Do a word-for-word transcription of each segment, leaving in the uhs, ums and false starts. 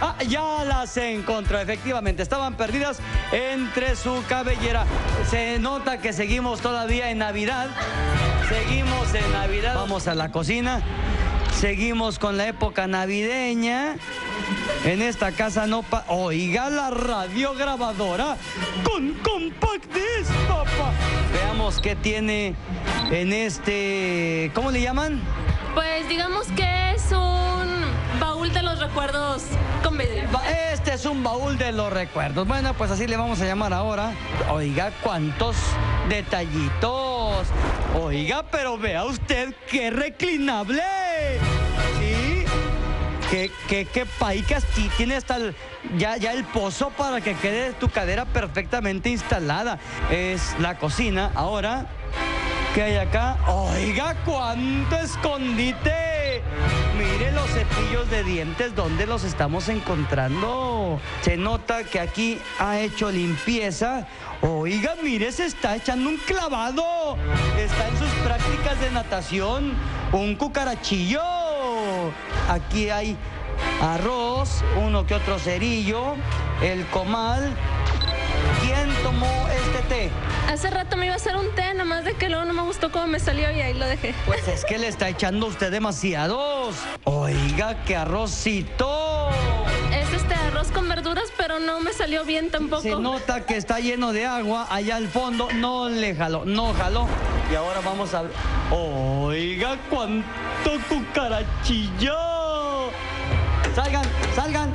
Ah, ya las encontró, efectivamente. Estaban perdidas entre su cabellera. Se nota que seguimos todavía en Navidad. Seguimos en Navidad. Vamos a la cocina. Seguimos con la época navideña. En esta casa no pa... Oiga, la radiograbadora con compact disc, papá. Veamos qué tiene en este... ¿Cómo le llaman? Pues digamos que es un baúl de los recuerdos con vidrio. Este es un baúl de los recuerdos. Bueno, pues así le vamos a llamar ahora. Oiga, cuántos detallitos. Oiga, pero vea usted qué reclinable. ¿Sí? ¿Qué, qué, qué paicas? Tiene hasta el, ya, ya el pozo para que quede tu cadera perfectamente instalada. Es la cocina. Ahora, ¿qué hay acá? Oiga, cuánto escondite. Mire los cepillos de dientes, ¿dónde los estamos encontrando? Se nota que aquí ha hecho limpieza. Oiga, mire, se está echando un clavado. Está en sus prácticas de natación. Un cucarachillo. Aquí hay arroz, uno que otro cerillo, el comal. ¿Quién tomó este té? Hace rato me iba a hacer un té, nomás de que luego no me gustó cómo me salió y ahí lo dejé. Pues es que le está echando usted demasiados. Oiga, qué arrocito. Es este arroz con verduras, pero no me salió bien tampoco. Se nota que está lleno de agua allá al fondo. No le jaló, no jaló. Y ahora vamos a ver. Oiga, cuánto cucarachillo. Salgan, salgan.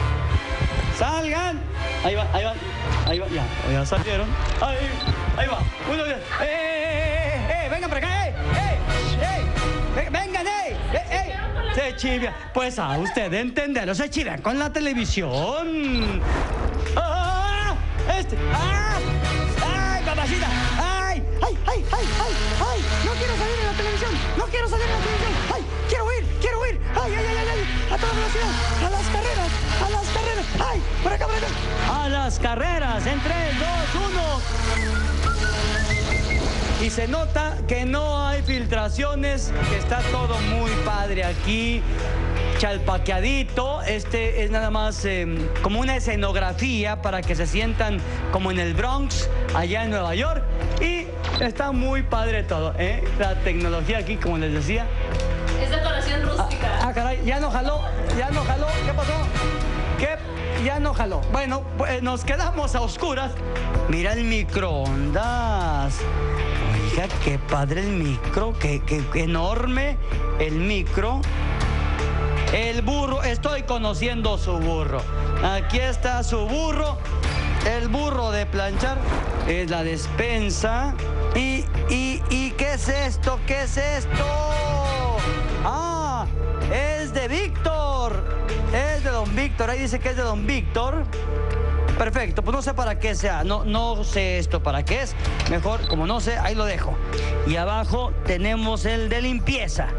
Salgan. Ahí va, ahí va. Ahí va, ya, ya salieron. Ahí, ahí va. Uno, dos. ¡Eh, eh, eh, eh! eh vengan para acá! ¡Eh, eh, eh! ¡Vengan, eh! ¡Eh, eh! Se chivia. Pues a usted entenderlo, se chivian con la televisión. ¡Ah! ¡Este! ¡Ah! ¡Ay, papacita! ¡Ay! ¡Ay, ay, ay, ay! ¡Ay! ¡No quiero salir en la televisión! ¡No quiero salir en la televisión! ¡Ay! ¡Quiero huir! ¡Quiero huir! ¡Ay, ay, ay, ay! ¡A toda velocidad! ¡A las carreras! ¡A las carreras! ¡Ay! ¡Por acá, por acá! ¡A las carreras! En tres, dos, uno. Y se nota que no hay filtraciones, que está todo muy padre aquí, chalpaqueadito. Este es nada más eh, como una escenografía para que se sientan como en el Bronx, allá en Nueva York. Y está muy padre todo, ¿eh? La tecnología aquí, como les decía. Es decoración rústica. Ah, ah, caray, ya no jaló, ya no jaló. ¿Qué pasó? ¿Qué? Ya no jaló. Bueno, pues nos quedamos a oscuras. Mira el microondas. Oiga, qué padre el micro, qué, qué, qué enorme el micro. El burro, estoy conociendo su burro. Aquí está su burro. El burro de planchar es la despensa. Y, y, y, ¿qué es esto? ¿Qué es esto? Ah, es de Víctor. Es de don Víctor. Ahí dice que es de don Víctor. Perfecto, pues no sé para qué sea. No, no sé esto para qué es. Mejor, como no sé, ahí lo dejo. Y abajo tenemos el de limpieza.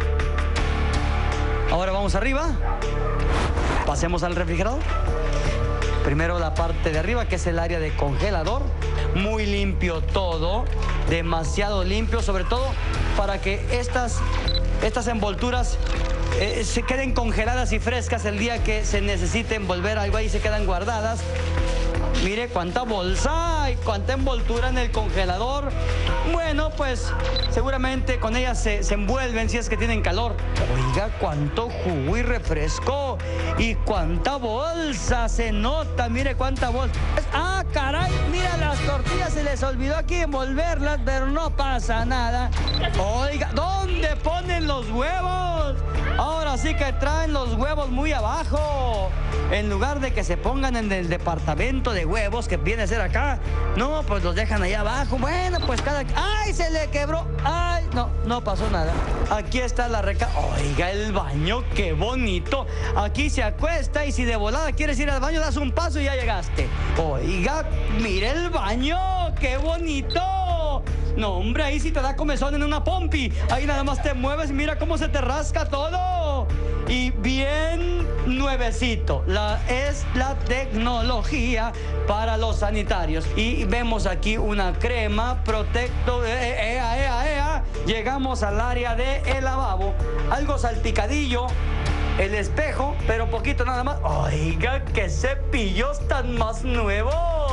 Ahora vamos arriba. Pasemos al refrigerador. Primero la parte de arriba, que es el área de congelador. Muy limpio todo. Demasiado limpio, sobre todo para que estas, estas envolturas eh, se queden congeladas y frescas el día que se necesite envolver algo ahí, se quedan guardadas. Mire cuánta bolsa y cuánta envoltura en el congelador. Bueno, pues seguramente con ellas se, se envuelven si es que tienen calor. Oiga, cuánto jugo y refresco. Y cuánta bolsa, se nota. Mire cuánta bolsa. Ah, caray, mira las tortillas. Se les olvidó aquí envolverlas, pero no pasa nada. Oiga, ¿dónde ponen los huevos? Ahora sí que traen los huevos muy abajo. En lugar de que se pongan en el departamento de huevos que viene a ser acá, no, pues los dejan allá abajo. Bueno, pues cada... ¡Ay, se le quebró! ¡Ay! No, no pasó nada. Aquí está la reca... Oiga, el baño, qué bonito. Aquí se acuesta y si de volada quieres ir al baño, das un paso y ya llegaste. Oiga, mire el baño, qué bonito. No, hombre, ahí sí te da comezón en una pompi. Ahí nada más te mueves y mira cómo se te rasca todo. Y bien nuevecito. La, es la tecnología para los sanitarios. Y vemos aquí una crema protecto. Eh, ea, ea, ea. Llegamos al área de el lavabo. Algo salpicadillo. el espejo, pero poquito nada más. Oiga, qué cepillos tan más nuevos.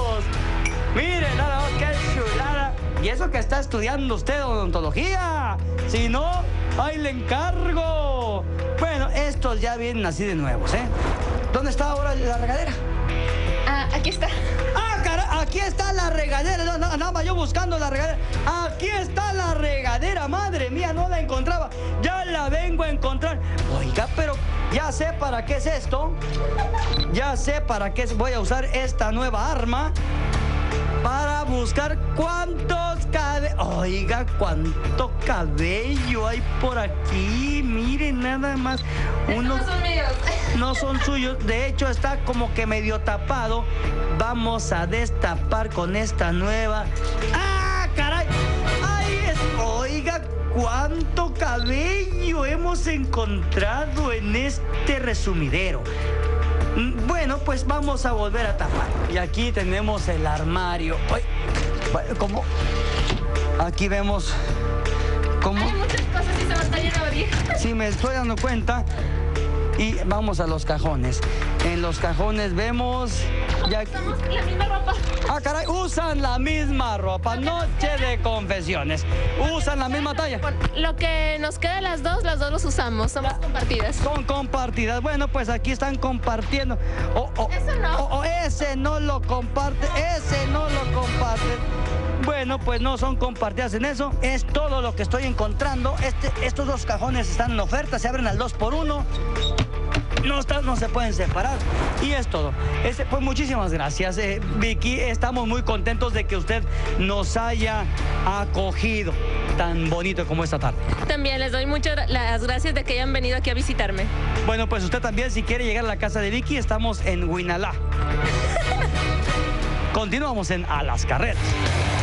Miren, nada más, qué chulada. Y eso que está estudiando usted odontología. Si no, ahí le encargo. Bueno, estos ya vienen así de nuevos, ¿eh? ¿Dónde está ahora la regadera? Ah, aquí está. ¡Ah, caray! Aquí está la regadera. No, no, andaba yo buscando la regadera. Aquí está la regadera, madre mía, no la encontraba. Ya la vengo a encontrar. Oiga, pero ya sé para qué es esto. Ya sé para qué voy a usar esta nueva arma. Para buscar cuántos cabellos. Oiga, cuánto cabello hay por aquí. Miren nada más. Uno... No son míos. No son suyos. De hecho, está como que medio tapado. Vamos a destapar con esta nueva. ¡Ah, caray! ¡Ahí es! Oiga, cuánto cabello hemos encontrado en este resumidero. Bueno, pues vamos a volver a tapar. Y aquí tenemos el armario. Ay, ¿cómo? Aquí vemos cómo... Hay muchas cosas y se batallan a abrir. Sí, me estoy dando cuenta. Y vamos a los cajones. En los cajones vemos... Ya... Usamos la misma ropa. Ah, caray, usan la misma ropa. Noche de confesiones. Usan la misma talla. Lo que nos queda las dos, las dos los usamos, somos compartidas. Son compartidas. Bueno, pues aquí están compartiendo. O, o, Eso no. O, o ese no lo comparte, ese no lo comparte. Bueno, pues no son compartidas en eso. Es todo lo que estoy encontrando. Este, estos dos cajones están en oferta, se abren al dos por uno. No, están, no se pueden separar. Y es todo. Este, pues muchísimas gracias, eh, Vicky. Estamos muy contentos de que usted nos haya acogido tan bonito como esta tarde. También les doy muchas las gracias de que hayan venido aquí a visitarme. Bueno, pues usted también, si quiere llegar a la casa de Vicky, estamos en Huinalá. Continuamos en A las Carreras.